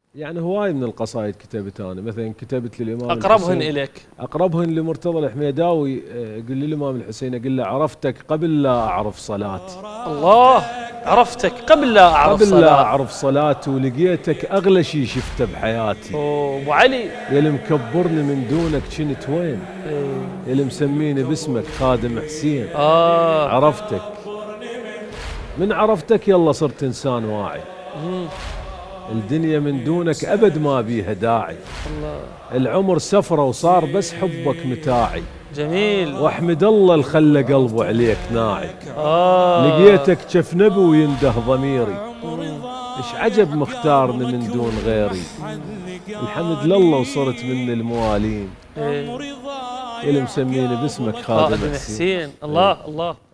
يعني هواي من القصائد كتبت انا، مثلا كتبت للامام اقربهن الحسين. اليك؟ اقربهن لمرتضى الحميداوي. قل للامام الحسين اقول له عرفتك قبل لا اعرف صلاتي. الله، عرفتك قبل لا اعرف قبل لا صلاتي. اعرف صلاتي ولقيتك اغلى شيء شفته بحياتي. اوه ابو علي. يا اللي مكبرني من دونك كنت وين؟ يا اللي مسميني باسمك خادم حسين. عرفتك، من عرفتك يلا صرت انسان واعي. الدنيا من دونك أبد ما بيها داعي. الله. العمر سفرة وصار بس حبك متاعي. جميل. واحمد الله اللي خلى قلبه عليك ناعي. لقيتك جف نبي وينده ضميري. ايش عجب مختارني من دون غيري. الحمد لله وصرت من الموالين. اللي مسميني باسمك خادم حسين. الله الله.